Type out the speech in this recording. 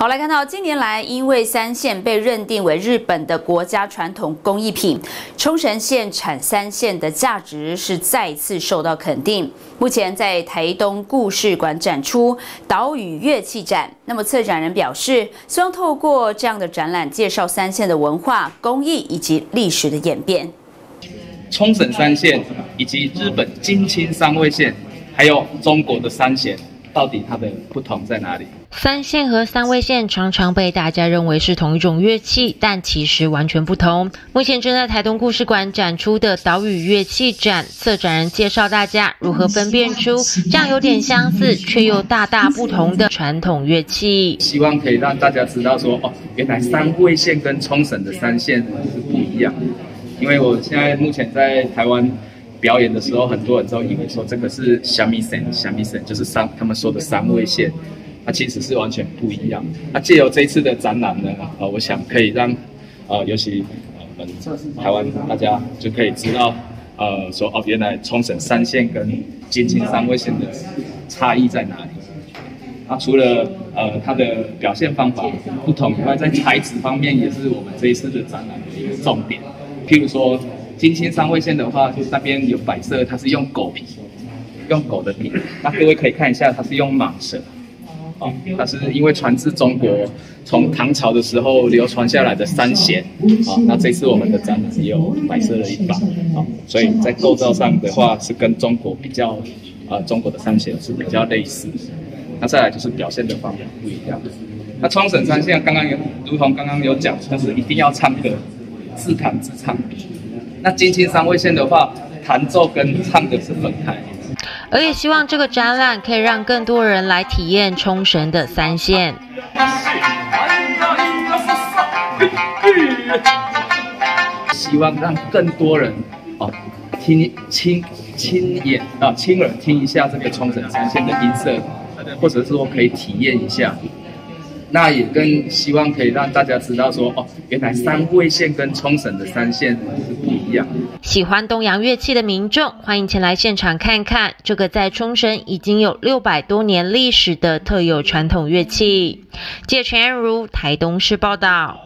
好，来看到近年来，因为三线被认定为日本的国家传统工艺品，冲绳县产三线的价值是再次受到肯定。目前在台东故事馆展出岛屿乐器展，那么策展人表示，希望透过这样的展览，介绍三线的文化、工艺以及历史的演变。 冲绳三线以及日本金青三味线，还有中国的三弦，到底它的不同在哪里？ 三线和三味线常常被大家认为是同一种乐器，但其实完全不同。目前正在台东故事馆展出的岛屿乐器展，策展人介绍大家如何分辨出这样有点相似却又大大不同的传统乐器。 希望可以让大家知道说，原来三味线跟冲绳的三线是不一样的。因为我现在目前在台湾表演的时候，很多人都以为说这个是三味线，就是他们说的三味线，它其实是完全不一样。那借由这一次的展览呢，我想可以让尤其我们台湾大家就可以知道，说原来冲绳三线跟金青三味线的差异在哪里。那除了它的表现方法不同以外，在材质方面也是我们这一次的展览的一个重点。譬如说金青三味线的话，那边有摆设，它是用狗皮，用狗的皮。那各位可以看一下，它是用蟒蛇，它是因为传自中国，从唐朝的时候流传下来的三弦，那这次我们的展览也有摆设了一把，所以在构造上的话是跟中国比较，中国的三弦是比较类似的。那再来就是表现的方面不一样。那冲绳三线如同刚刚有讲，就是一定要唱歌。自弹自唱，那金青三味线的话，弹奏跟唱的是分开。 而也希望这个展览可以让更多人来体验冲绳的三线。 希望让更多人亲耳听一下这个冲绳三线的音色，或者是说可以体验一下。那也更希望可以让大家知道说，原来三味线跟冲绳的三线是不一样。 喜欢东洋乐器的民众，欢迎前来现场看看这个在冲绳已经有600多年历史的特有传统乐器。记者陈安如台东市报道。